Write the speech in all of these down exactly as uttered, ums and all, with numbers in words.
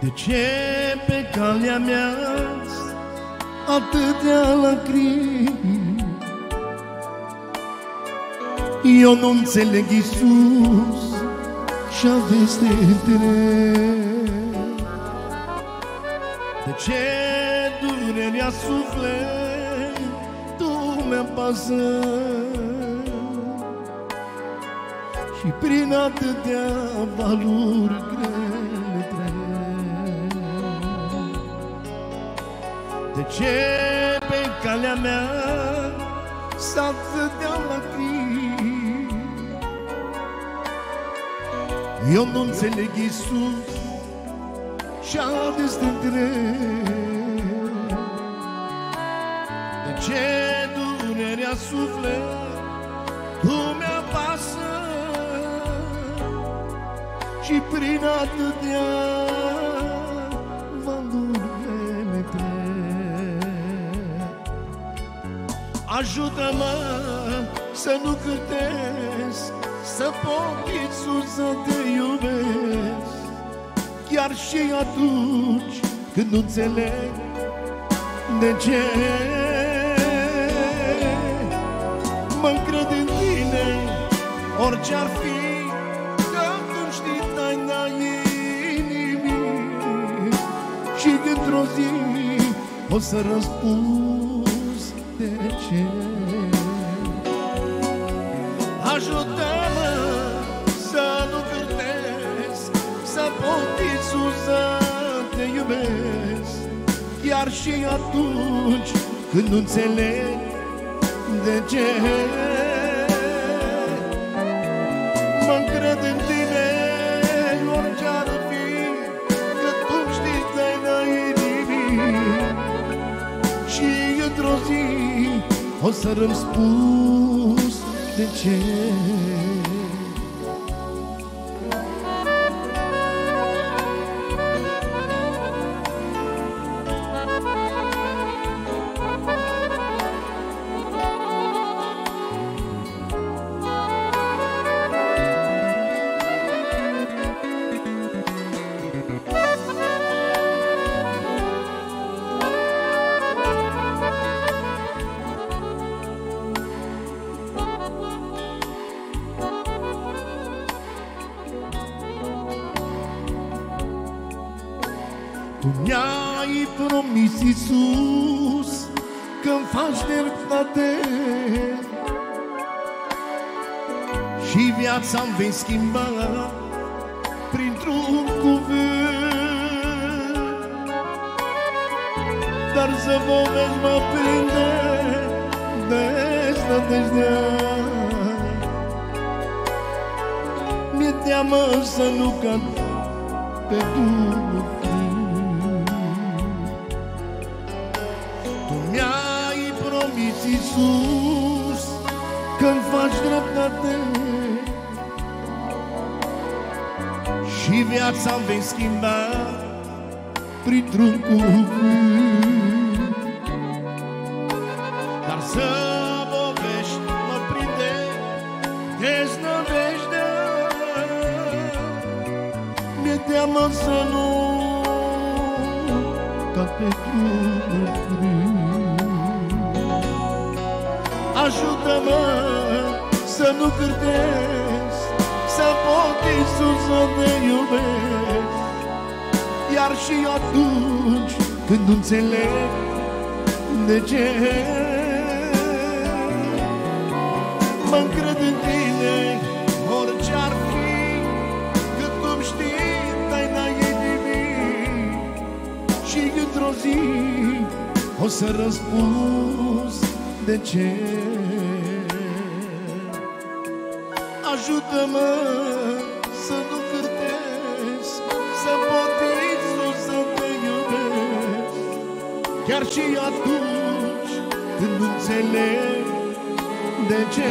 De ce pe calea mea atâtea lacrimi? Eu nu înțeleg, Iisus, și aveți de drept. De ce durerea suflet tu mi-apasă și prin atâtea valuri grele trec? De ce pe calea mea s-atâtea lacrimi? Eu nu înțeleg, Iisus, și ades de drept. De ce durerea suflet tu mi-apasă și prin atâtea valuri trec? Ajută-mă să nu cântesc, să pot, Iisus, să te iubesc, chiar și atunci când nu înțeleg de ce. Mă-ncred în tine, orice-ar fi, că tu știi taina inimii și într-o zi o să răspunzi de ce. Ajută-mă să nu cântesc, să pot, Iisus, să te iubesc, chiar și atunci când nu înțeleg de ce. Mă-ncred în tine, orice-ar fi, că tu știi taina inimii și într-o zi o să răspunzi de ce. Tu mi-ai promis, Iisus, că-mi faci dreptate și viața-mi vei schimba printr-un cuvânt. Dar să povești mă prinde deznădejdea, mi-e teamă să nu cad pe drumul. Iisus, că-mi faci dreptate și viața-mi vei schimba printr-un cuvânt. Dar să povești mă prinde deznădejdea, mi-e teamă să nu cad pe drumul frânt. Ajută-mă să nu cârtesc, să pot, Iisus, să te iubesc, iar și atunci când nu înțeleg de ce. Mă-ncred în tine, orice-ar fi, că tu-mi știi taina inimii și într-o zi o să răspunzi de ce. Ajută-mă să nu cârtesc, să pot, Iisus, să te iubesc, chiar și atunci când nu înțeleg de ce.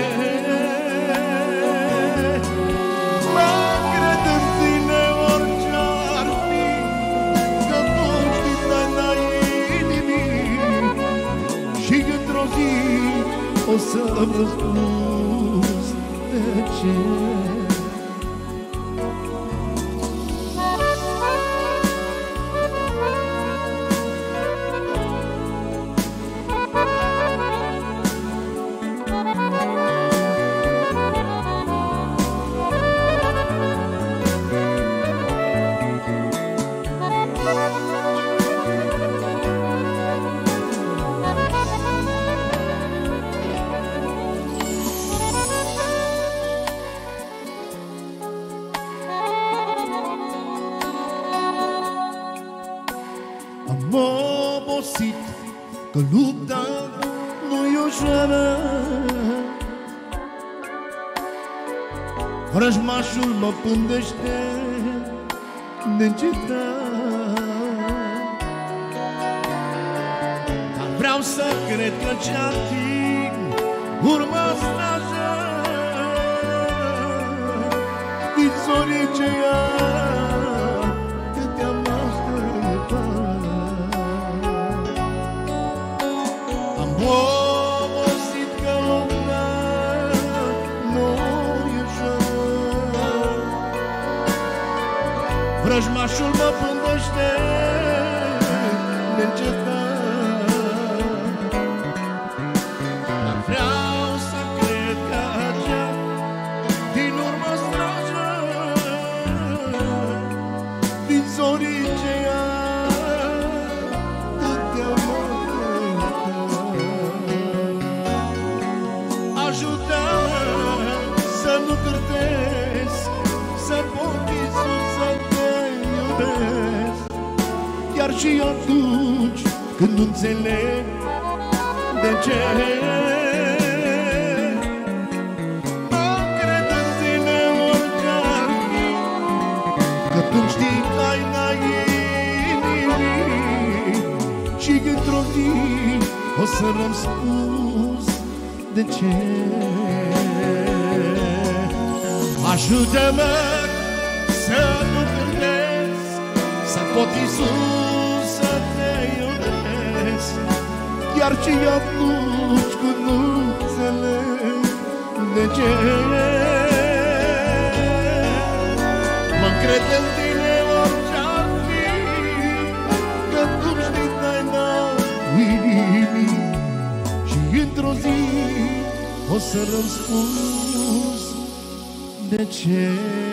Mă-ncred în tine, orice-ar fi, că tu știi taina inimii și într-o zi o să-mi răspunzi de ce. Am obosit că lupta nu-i ușoară. Vrăjmașul mă pândește neîncetat, dar vreau să cred că ce-ar fi urma strajă din zorii ce cât te-am așteptat. Am obosit că lupta nu-i ușor. Vrăjmașul mă pândește neîncetat, dar vreau să cred că acea din urmă strajă din zorii ce cât te-am așteptat. Ajută-mă să nu cârtesc, să pot Iisus să te iubesc, chiar și atunci când nu înțeleg de ce. Mă cred în tine orice-ar fi, că tu știi taina inimii și într-o zi o să răspuns de ce. Ajută-mă să nu cântesc, să pot Iisus să te iubesc, chiar și atunci când nu înțeleg de ce. Mă-ncred în tine orice-ar fi, că tu știi taina inimii și într-o zi o să răspuns de ce.